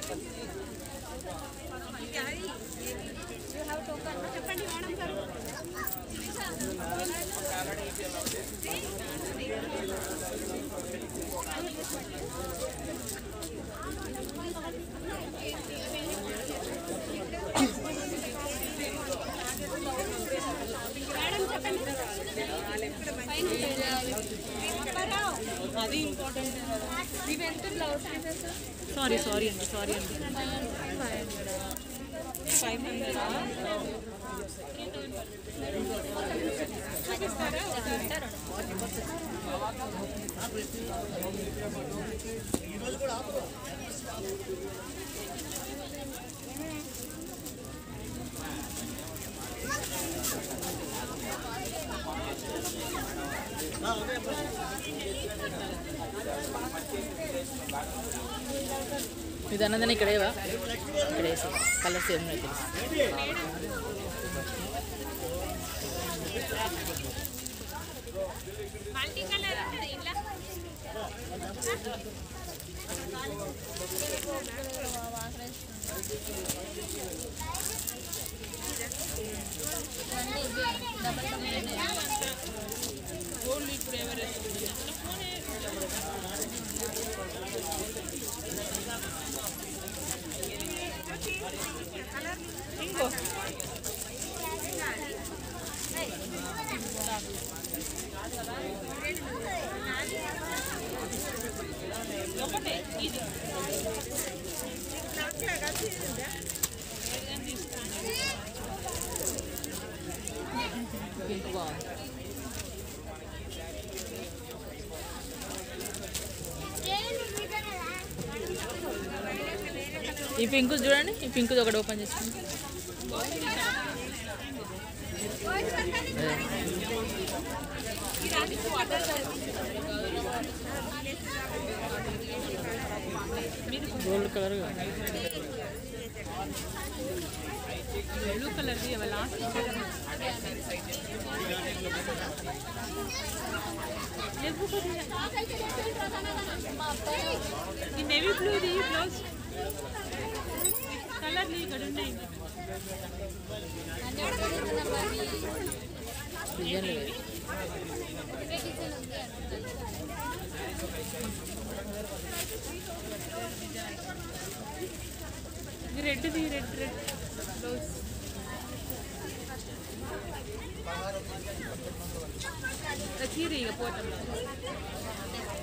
చెప్పండి మేడం గారు. అది ఇంపార్టెంట్. సారీ సారీ అండి, సారీ అండి. 500 ఇది అన్నదని ఇక్కడేవా, ఇక్కడ వేసి కలర్స్ ఏమో తెలుసు. మల్టీ కలర్ ఉంటుంది ఇట్లా. ఓన్లీ ఇప్పుడు ఎవరైనా ఇంకో ఒకటే ఇది పింక్ బాగుంది. ఈ పింక్ చూడండి, ఈ పింక్ ఒకటి ఓపెన్ చేసుకోండి. గోల్డ్ కలర్, బ్లూ కలర్ది లాస్ట్ ఈ నేవీ బ్లూది బ్లౌజ్ కలర్లు ఇక్కడ ఉన్నాయి. రెడ్ది రెడ్ రెడ్ బ్లౌజ్ చీర ఇక పోతాం.